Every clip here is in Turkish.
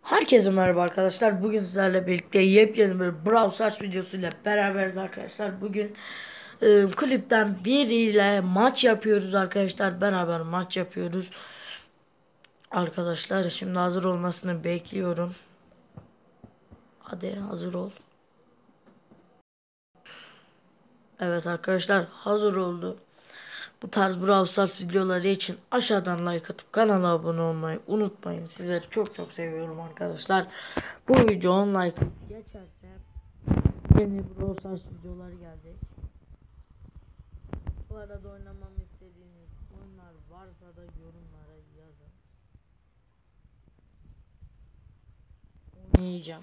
Herkese merhaba arkadaşlar. Bugün sizlerle birlikte yepyeni bir Brawl Stars videosuyla beraberiz arkadaşlar. Bugün kulüpten biriyle maç yapıyoruz arkadaşlar. Beraber maç yapıyoruz. Arkadaşlar şimdi hazır olmasını bekliyorum. Hadi hazır ol. Evet arkadaşlar hazır oldu. Bu tarz Brawl Stars videoları için aşağıdan like atıp kanala abone olmayı unutmayın. Sizleri çok çok seviyorum arkadaşlar. Bu video 10 like geçerse yeni Brawl Stars videoları gelecek. Bu arada oynamamı istediğiniz oyunlar varsa da yorumlara yazın. Oynayacağım.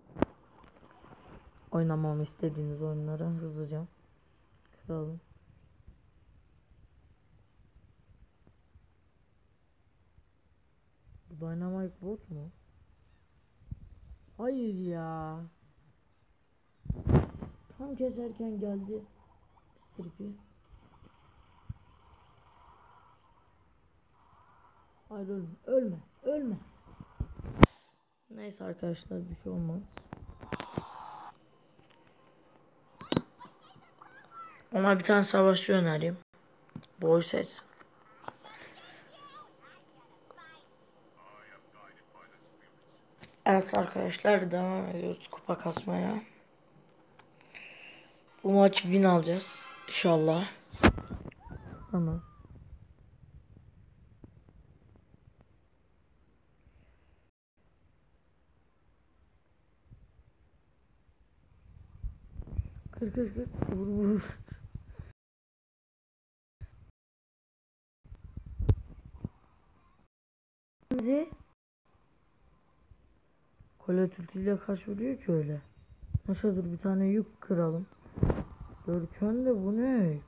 Oynamamı istediğiniz oyunları hızlıca kıralım. Bu Dynamite bot mu? Hayır ya. Tam keserken geldi. Stripi. Hayır ölme. Ölme. Ölme. Neyse arkadaşlar bir şey olmaz. Ona bir tane savaşçı önereyim. Boy seçsin. Evet arkadaşlar devam ediyoruz kupa kasmaya. Bu maç win alacağız inşallah. Tamam. Kır kır kır. Vur vur. Hadi. Kole türküyle kaç vuruyor ki öyle? Neyse dur bir tane yük kıralım. Görkem de bu ne?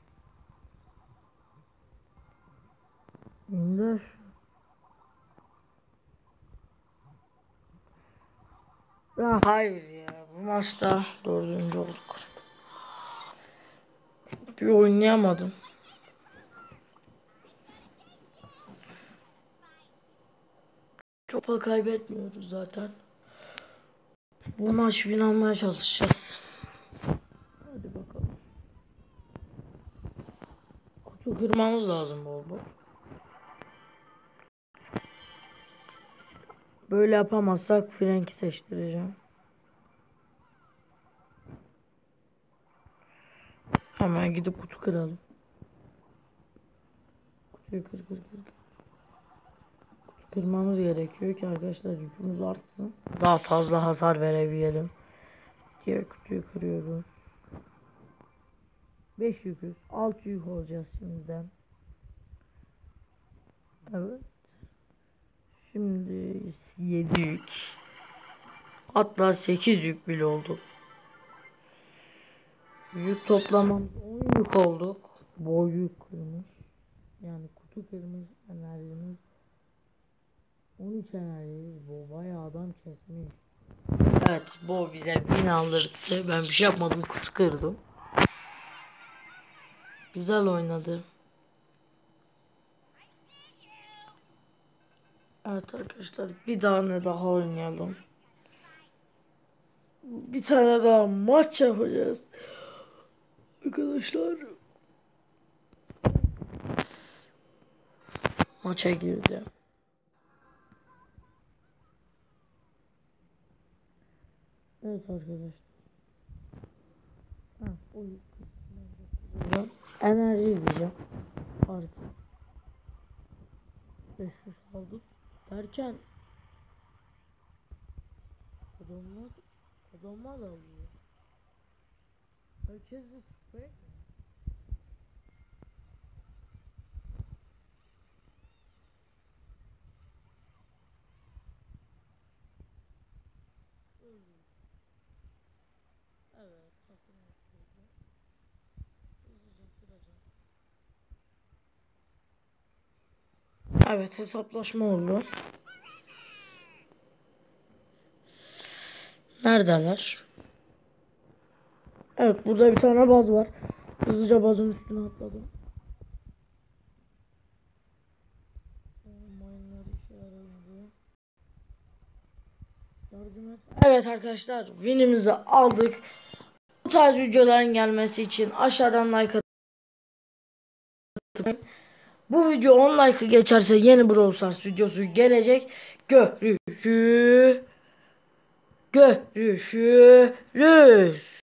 İndir. Ya hayır ya bu maçta dördüncü olduk. Bir oynayamadım. Çok kaybetmiyoruz zaten. Bu maç win almaya çalışacağız. Hadi bakalım. Kutu kırmamız lazım bol bol. Böyle yapamazsak Frank'i seçtireceğim. Hemen gidip kutu kıralım. Kutuyu kır kır kır. Kutu kırmamız gerekiyor ki arkadaşlar yükümüz artsın. Daha fazla hasar verebilelim. Diğer kutuyu kırıyoruz. 5 yüküz. 6 yük olacağız şimdiden. Evet. Şimdi 7 yük. Hatta 8 yük bile oldu. Yük toplamamız 10 yük olduk. Boy yük kırmış. Yani kutu kırmış enerjimiz 13 enerjiyiz. Bu bayağı adam kesmiş. Evet bu bize 1000 aldırdı. Ben bir şey yapmadım, kutu kırdım. Güzel oynadı. Evet arkadaşlar bir tane daha oynayalım. Bir tane daha maç yapacağız. Arkadaşlar. Maça girdi. Evet arkadaşlar. Ha, oyun. Enerji diyeceğim. Artık 500 aldık. Derken adamlar adamlar alıyor. Herkes de sprey. Evet, evet hesaplaşma oldu. Neredeler? Evet burada bir tane baz var. Hızlıca bazın üstüne atladım. Mayınlar işe yaradı. Evet arkadaşlar, winimizi aldık. Bu tarz videoların gelmesi için aşağıdan like atın. Bu video 10 like'ı geçerse yeni Brawl Stars videosu gelecek. Görüşürüz.